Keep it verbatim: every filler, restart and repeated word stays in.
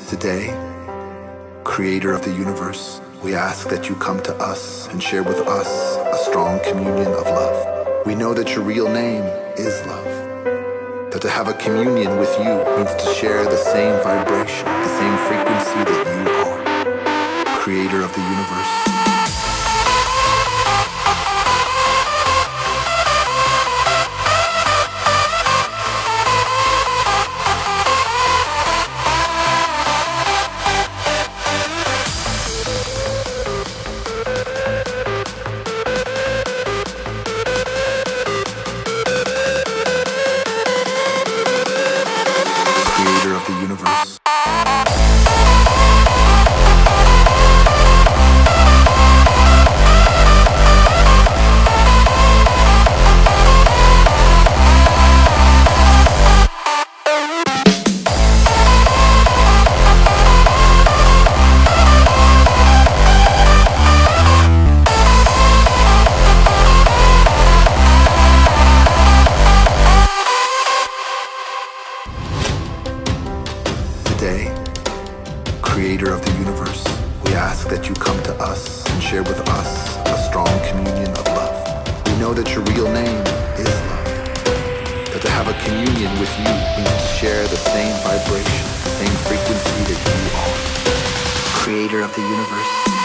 Today, Creator of the universe, we ask that you come to us and share with us a strong communion of love. We know that your real name is love. That to have a communion with you means to share the same vibration, the same frequency that you are. Creator of the universe. Creator of the universe. Today, Creator of the universe, we ask that you come to us and share with us a strong communion of love. We know that your real name is love. That to have a communion with you means to share the same vibration, the same frequency that you are. Creator of the universe.